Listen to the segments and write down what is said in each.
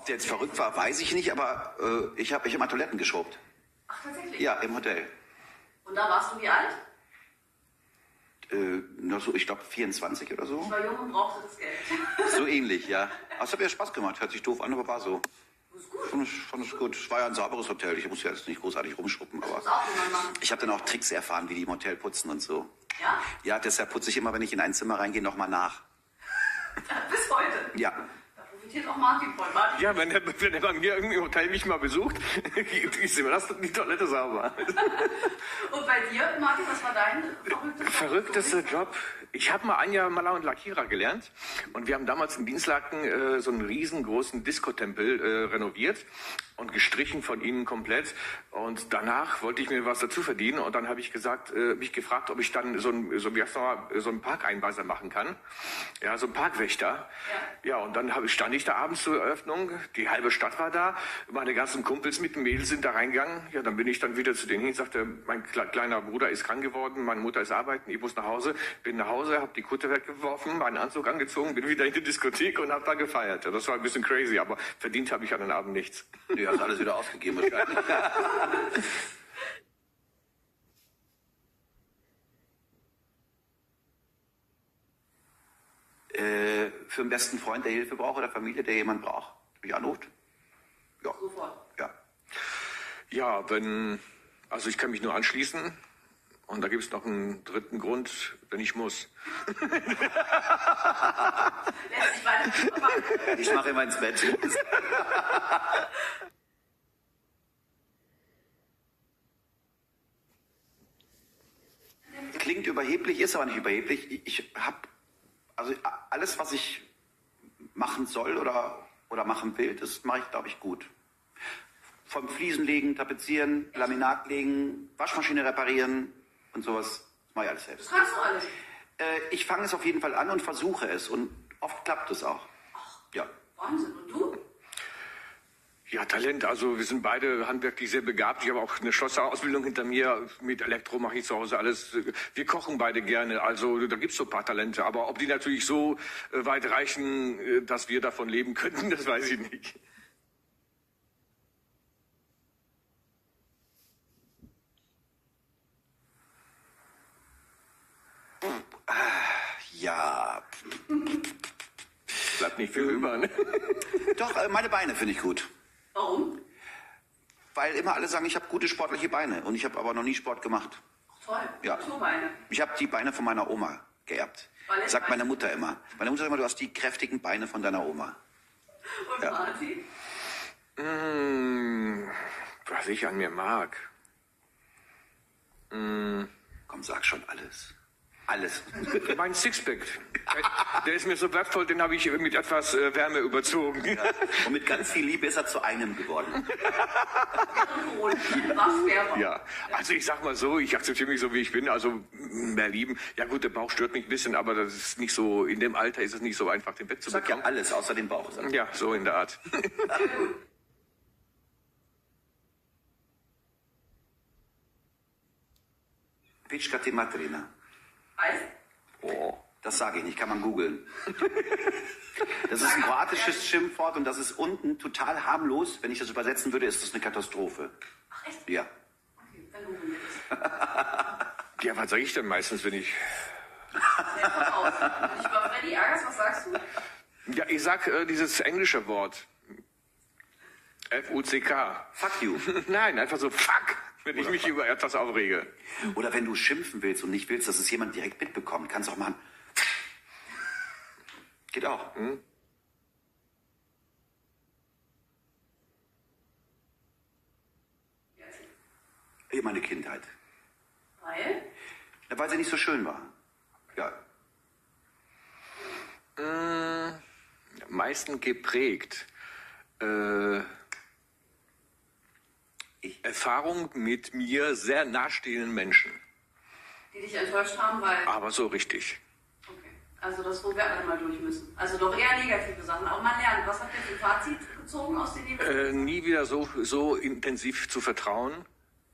Ob der jetzt verrückt war, weiß ich nicht, aber ich hab mal Toiletten geschrubbt. Ach, tatsächlich? Ja, im Hotel. Und da warst du wie alt? So, ich glaube 24 oder so. Ich war jung und brauchte das Geld. So ähnlich, ja. Aber es hat mir Spaß gemacht, hört sich doof an, aber war so. Das ist gut. Fand es gut. Es war ja ein sauberes Hotel, ich muss ja jetzt nicht großartig rumschruppen, aber Das muss auch jemand machen. ich habe dann auch Tricks erfahren, wie die im Hotel putzen und so. Ja? Ja, deshalb putze ich immer, wenn ich in ein Zimmer reingehe, nochmal nach. Bis heute. Ja. Da profitiert auch Martin von. Martin. Ja, wenn er bei mir irgendwie im Hotel mich mal besucht, ist immer das die Toilette sauber. Und bei dir, Martin, was war dein Verrücktester Job? Ich habe mal ein Jahr Maler und Lackierer gelernt und wir haben damals in Dienstlaken so einen riesengroßen Diskotempel renoviert und gestrichen von innen komplett. Und danach wollte ich mir was dazu verdienen und dann habe ich mich gefragt, ob ich dann so einen Parkeinweiser machen kann. Ja, so einen Parkwächter. Ja, und dann stand ich da abends zur Eröffnung, die halbe Stadt war da, meine ganzen Kumpels mit den Mädels sind da reingegangen. Ja, dann bin ich dann wieder zu denen hin und sagte, mein kleiner Bruder ist krank geworden, meine Mutter ist arbeiten, ich muss nach Hause, bin nach Hause, habe die Kutte weggeworfen, meinen Anzug angezogen, bin wieder in die Diskothek und habe da gefeiert. Das war ein bisschen crazy, aber verdient habe ich an den Abend nichts. Du hast alles wieder ausgegeben wahrscheinlich. Für einen besten Freund, der Hilfe braucht oder Familie, der jemand braucht, mich anruft? Ja. Sofort. Ja. Ja, also ich kann mich nur anschließen. Und da gibt es noch einen dritten Grund, wenn ich muss. Ich mache immer ins Bett. Klingt überheblich, ist aber nicht überheblich. Ich habe also alles, was ich machen soll oder machen will, das mache ich, glaube ich, gut. Vom Fliesen legen, tapezieren, Laminat legen, Waschmaschine reparieren und sowas, das mache ich alles selbst. Das kannst du alles. Ich fange es auf jeden Fall an und versuche es und oft klappt es auch. Ja. Wahnsinn. Und du? Ja, Talent. Also wir sind beide handwerklich sehr begabt. Ich habe auch eine Schlosserausbildung hinter mir. Mit Elektro mache ich zu Hause alles. Wir kochen beide gerne. Also da gibt's so ein paar Talente. Aber ob die natürlich so weit reichen, dass wir davon leben könnten, das weiß ich nicht. Ja. Bleibt nicht viel über, ne? Doch, meine Beine finde ich gut. Warum? Weil immer alle sagen, ich habe gute sportliche Beine und ich habe aber noch nie Sport gemacht. Ach, toll. Ja. Naturbeine. Ich habe die Beine von meiner Oma geerbt. Sagt meine Mutter immer. Meine Mutter sagt immer, du hast die kräftigen Beine von deiner Oma. Und Ja. Martin? Was ich an mir mag. Komm, sag schon alles. Alles. Mein Sixpack. Der ist mir so wertvoll, den habe ich mit etwas Wärme überzogen. Ja. Und mit ganz viel Liebe ist er zu einem geworden. Ja, also ich sag mal so, ich akzeptiere mich so, wie ich bin. Also mehr lieben. Ja gut, der Bauch stört mich ein bisschen, aber das ist nicht so, in dem Alter ist es nicht so einfach, den Sag ja wegzubekommen. alles, außer den Bauch. Ja, so in der Art. Pichka ti materina. Heißt? Oh, das sage ich nicht, kann man googeln. Das ist ein kroatisches Schimpfwort und das ist unten total harmlos. Wenn ich das übersetzen würde, ist das eine Katastrophe. Ach, echt? Ja. Okay, dann googeln wir das. Ja, was sage ich denn meistens, wenn ich... Wenn du dich über Freddy ärgerst, was sagst du? Ja, ich sag dieses englische Wort. F-U-C-K. Fuck you. Nein, einfach so fuck, wenn ich mich über etwas aufrege. Oder wenn du schimpfen willst und nicht willst, dass es jemand direkt mitbekommt, kannst du auch machen. Geht auch. Meine Kindheit. Weil? Ja, weil sie nicht so schön war. Ja. Am meisten geprägt. Erfahrung mit mir sehr nahestehenden Menschen. Die dich enttäuscht haben, weil... Aber so richtig. Okay. Also das, wo wir alle mal durch müssen. Also doch eher negative Sachen. Aber man lernt. Was habt ihr für ein Fazit gezogen aus den negativen? Nie wieder so intensiv zu vertrauen,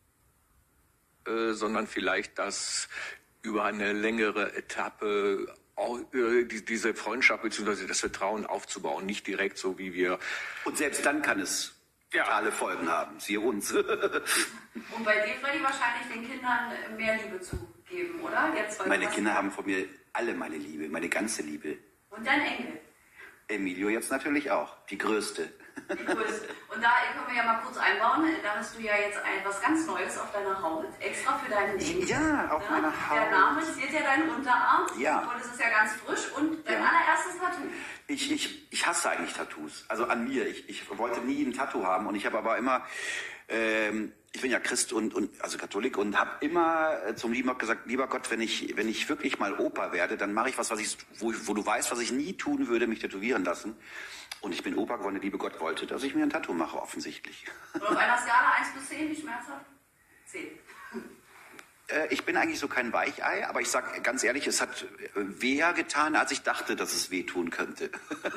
sondern vielleicht das über eine längere Etappe auch diese Freundschaft bzw. das Vertrauen aufzubauen, nicht direkt so wie wir. Und selbst dann kann es fatale Folgen haben, siehe uns. Und bei dir, Freddy, wahrscheinlich den Kindern mehr Liebe zu geben, oder? Jetzt, Meine Kinder haben von mir alle meine Liebe, meine ganze Liebe. Und dein Enkel? Emilio jetzt natürlich auch, die Größte. Die Größte. Und da können wir ja mal kurz einbauen, da hast du ja jetzt etwas ganz Neues auf deiner Haut, extra für deinen Enkel. Ja, auf meiner Haut. Der Name ziert ja deinen Unterarm. Ja. Und es ist ja ganz frisch. Und dein allererstes Tattoo. Ich hasse eigentlich Tattoos, also an mir. Ich wollte nie ein Tattoo haben und ich habe aber immer, ich bin ja Christ und also Katholik und habe immer zum lieben Gott gesagt, lieber Gott, wenn ich wirklich mal Opa werde, dann mache ich was wo du weißt, was ich nie tun würde, mich tätowieren lassen. Und ich bin Opa geworden, der liebe Gott wollte, dass ich mir ein Tattoo mache, offensichtlich. Und auf einer Skala 1 bis 10, wie schmerzhaft? 10. Ich bin eigentlich so kein Weichei, aber ich sage ganz ehrlich, es hat weh getan, als ich dachte, dass es weh tun könnte.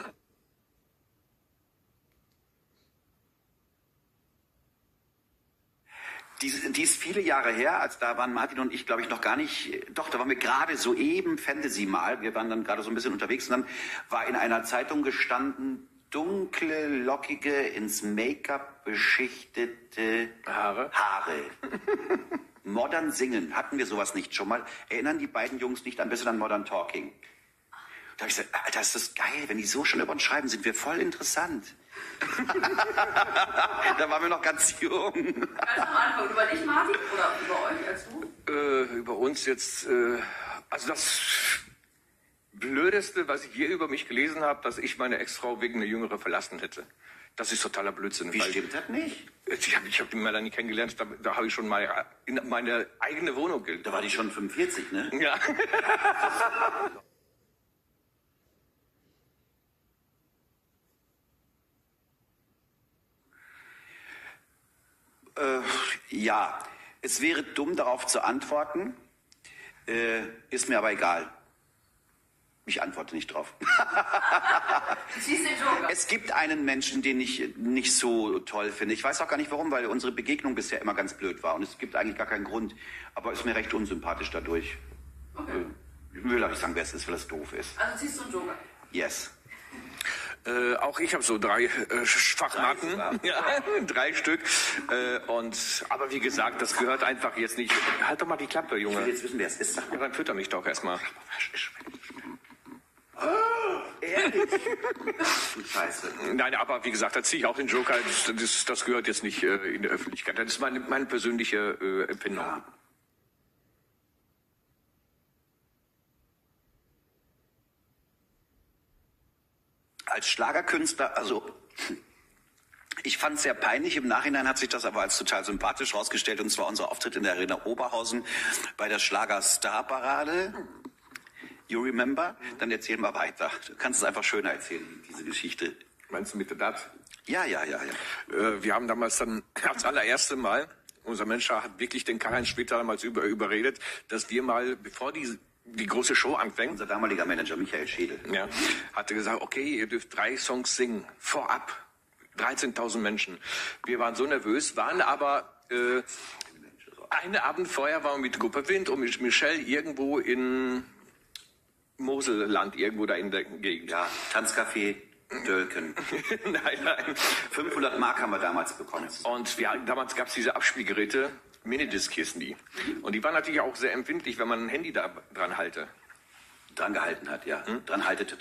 Die ist viele Jahre her, als da waren Martin und ich, glaube ich, noch gar nicht, doch, da waren wir gerade soeben Fantasy mal, wir waren dann gerade so ein bisschen unterwegs und dann war in einer Zeitung gestanden, dunkle, lockige, ins Make-up beschichtete Haare. Modern Singen, hatten wir sowas nicht schon mal? Erinnern die beiden Jungs nicht ein bisschen an Modern Talking? Da habe ich gesagt, Alter, ist das geil, wenn die so schon über uns schreiben, sind wir voll interessant. Da waren wir noch ganz jung. Ganz am Anfang, über dich, Martin, oder über euch als du? Über uns jetzt, also das Blödeste, was ich je über mich gelesen habe, dass ich meine Ex-Frau wegen einer Jüngeren verlassen hätte. Das ist totaler Blödsinn. Wie stimmt das nicht? Ich hab die Melanie kennengelernt, da habe ich schon mal in meine eigene Wohnung gelebt. Da war die schon 45, ne? Ja. Ja, es wäre dumm, darauf zu antworten. Ist mir aber egal. Ich antworte nicht drauf. Es gibt einen Menschen, den ich nicht so toll finde. Ich weiß auch gar nicht warum, weil unsere Begegnung bisher immer ganz blöd war. Und es gibt eigentlich gar keinen Grund. Aber ist mir recht unsympathisch dadurch. Okay. Ich will aber nicht sagen, wer es ist, weil es doof ist. Also ziehst du einen Joker? Yes. Auch ich habe so 3 Schwachmaten, ja, 3 Stück. Aber wie gesagt, das gehört einfach jetzt nicht. Halt doch mal die Klappe, Junge. Ich will jetzt wissen, wer es ist. Ja, dann fütter mich doch erstmal. Ehrlich? Du Scheiße. Nein, aber wie gesagt, da ziehe ich auch den Joker. Das gehört jetzt nicht in der Öffentlichkeit. Das ist meine persönliche Empfindung. Ja. Als Schlagerkünstler, also ich fand es sehr peinlich. Im Nachhinein hat sich das aber als total sympathisch rausgestellt. Und zwar unser Auftritt in der Arena Oberhausen bei der Schlager-Star-Parade. You remember? Dann erzähl mal weiter. Du kannst es einfach schöner erzählen, diese Geschichte. Meinst du mit der Dat? Ja. Wir haben damals dann als allererste Mal, unser Manager hat wirklich den Karl-Heinz Schwitter damals überredet, dass wir mal, bevor die große Show anfängt. Unser damaliger Manager, Michael Schädel. Ja, hatte gesagt, okay, ihr dürft 3 Songs singen, vorab. 13.000 Menschen. Wir waren so nervös, waren aber einen Abend vorher waren wir mit Gruppe Wind und mit Michelle irgendwo in Moselland, irgendwo da in der Gegend. Ja, Tanzcafé Dölken. Nein. 500 Mark haben wir damals bekommen. Und damals gab es diese Abspielgeräte, Minidisc hießen die. Und die waren natürlich auch sehr empfindlich, wenn man ein Handy da dran halte. Dran gehalten hat, ja. Dran haltete.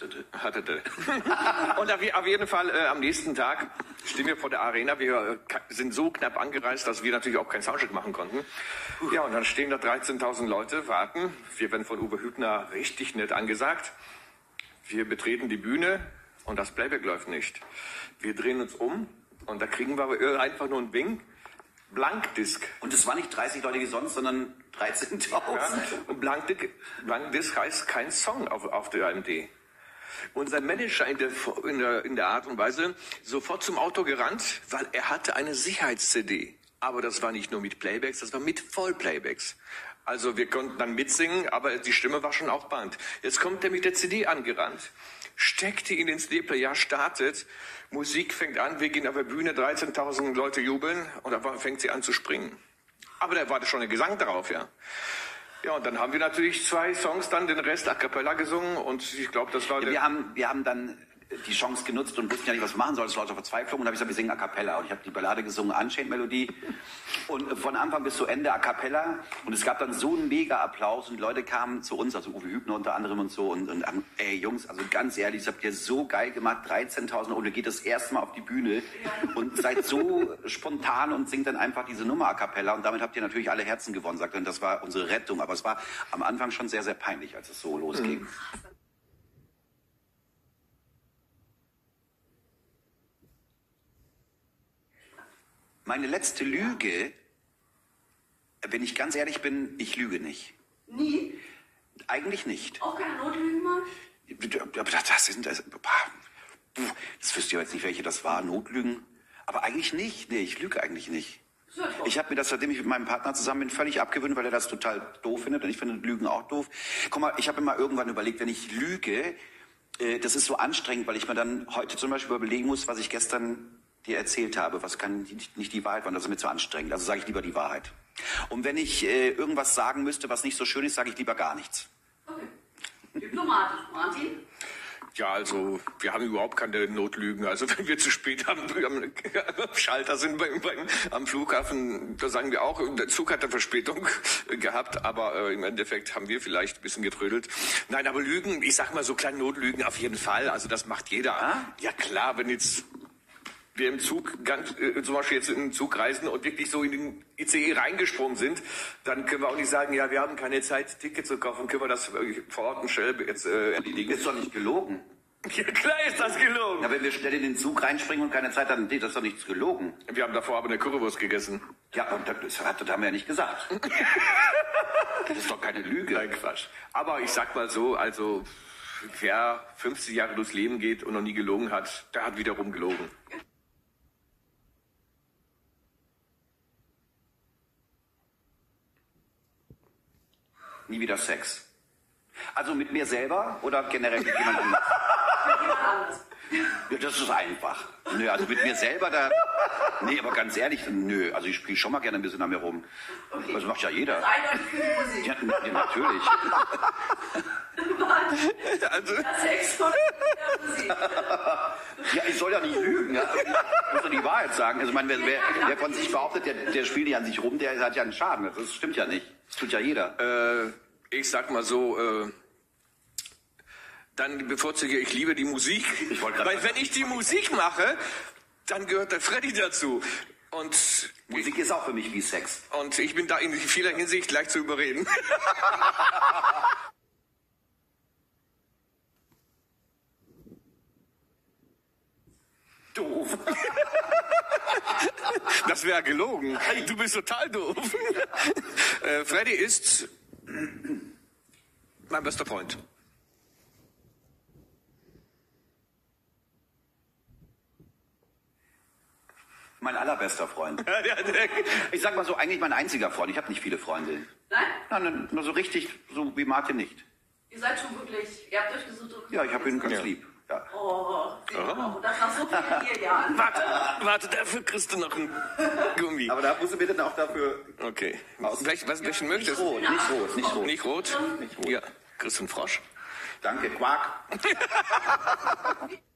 Und auf jeden Fall am nächsten Tag stehen wir vor der Arena. Wir sind so knapp angereist, dass wir natürlich auch keinen Soundcheck machen konnten. Ja, und dann stehen da 13.000 Leute, warten. Wir werden von Uwe Hübner richtig nett angesagt. Wir betreten die Bühne und das Playback läuft nicht. Wir drehen uns um und da kriegen wir einfach nur einen Wink. Blankdisk. Und es waren nicht 30 Leute wie sonst, sondern 13.000. Ja, und Blankdisk heißt kein Song auf der AMD. Unser Manager in der Art und Weise sofort zum Auto gerannt, weil er hatte eine Sicherheits-CD. Aber das war nicht nur mit Playbacks, das war mit Vollplaybacks. Also wir konnten dann mitsingen, aber die Stimme war schon auf Band. Jetzt kommt er mit der CD angerannt, steckt die in den CD-Player, startet, Musik fängt an, wir gehen auf der Bühne, 13.000 Leute jubeln und dann fängt sie an zu springen. Aber da war schon ein Gesang drauf, ja. Ja, und dann haben wir natürlich 2 Songs, dann den Rest a cappella gesungen und ich glaube, das war Wir haben dann die Chance genutzt und wussten ja nicht, was wir machen sollen. Es war lauter Verzweiflung und habe ich gesagt, wir singen a cappella. Und ich habe die Ballade gesungen, Unchained-Melodie. Und von Anfang bis zu Ende a cappella. Und es gab dann so einen Mega-Applaus und Leute kamen zu uns, also Uwe Hübner unter anderem und so. Und haben, ey Jungs, also ganz ehrlich, das habt ihr so geil gemacht, 13.000 und ihr geht das erste Mal auf die Bühne und seid so spontan und singt dann einfach diese Nummer a cappella. Und damit habt ihr natürlich alle Herzen gewonnen, sagt er. Und das war unsere Rettung. Aber es war am Anfang schon sehr, sehr peinlich, als es so losging. Meine letzte Lüge, wenn ich ganz ehrlich bin, ich lüge nicht. Nie? Eigentlich nicht. Auch keine Notlügen mal? Das wüsste ich jetzt nicht, welche das war, Notlügen. Aber eigentlich nicht. Nee, ich lüge eigentlich nicht. Ich habe mir das, seitdem ich mit meinem Partner zusammen bin, völlig abgewöhnt, weil er das total doof findet. Und ich finde Lügen auch doof. Guck mal, ich habe mir mal irgendwann überlegt, wenn ich lüge, das ist so anstrengend, weil ich mir dann heute zum Beispiel überlegen muss, was ich gestern dir erzählt habe, was kann nicht die Wahrheit war, das ist mir zu anstrengend. Also sage ich lieber die Wahrheit. Und wenn ich irgendwas sagen müsste, was nicht so schön ist, sage ich lieber gar nichts. Okay. Diplomatisch, Martin? Ja, also wir haben überhaupt keine Notlügen. Also wenn wir zu spät am Schalter sind am Flughafen, da sagen wir auch, der Zug hat eine Verspätung gehabt, aber im Endeffekt haben wir vielleicht ein bisschen getrödelt. Nein, aber Lügen, ich sag mal so kleine Notlügen auf jeden Fall. Also das macht jeder. Ja klar, wenn jetzt wir im Zug, zum Beispiel jetzt in den Zug reisen und wirklich so in den ICE reingesprungen sind, dann können wir auch nicht sagen, ja, wir haben keine Zeit, Ticket zu kaufen, können wir das vor Ort und schnell jetzt erledigen. Ist doch nicht gelogen. Ja, klar ist das gelogen. Ja, wenn wir schnell in den Zug reinspringen und keine Zeit haben, das ist doch nichts gelogen. Wir haben davor aber eine Currywurst gegessen. Ja, und das haben wir ja nicht gesagt. Das ist doch keine Lüge. Nein, Quatsch. Aber ich sag mal so, also wer 50 Jahre durchs Leben geht und noch nie gelogen hat, der hat wiederum gelogen. Nie wieder Sex. Also mit mir selber oder generell mit jemand anderem? Mit jemand anders. Ja, das ist einfach. Nö, also mit mir selber, nee, aber ganz ehrlich, nö. Also ich spiele schon mal gerne ein bisschen an mir rum. Okay. Das macht ja jeder. Das ist eindeutig für die Musik. Ja, natürlich. Also, Sex oder Musik? Ja, ich soll ja nicht lügen. Ja. Ich muss doch die Wahrheit sagen. Also, ich meine, wer von sich behauptet, der spielt ja an sich rum, der hat ja einen Schaden. Das stimmt ja nicht. Das tut ja jeder. ich sag mal so, dann bevorzuge ich lieber die Musik. Weil wenn ich die Musik mache, dann gehört der Freddy dazu. Und Musik ist auch für mich wie Sex. Und ich bin da in vieler Hinsicht leicht zu überreden. Doof. Das wäre gelogen. Du bist total doof. Freddy ist mein bester Freund. Mein allerbester Freund. Ich sag mal so, eigentlich mein einziger Freund. Ich habe nicht viele Freunde. Nein? Nein, nur so richtig, so wie Martin nicht. Ihr seid schon wirklich, ihr habt durchgesucht. Ja, ich habe ihn ganz lieb. Ja. Oh, und das nach so vielen Jahren. Warte, dafür kriegst du noch einen Gummi. Aber da musst du mir dann auch dafür... Okay. Welchen möchtest du? Nicht rot. Nicht rot? Ja, kriegst du einen Frosch? Danke, Quark.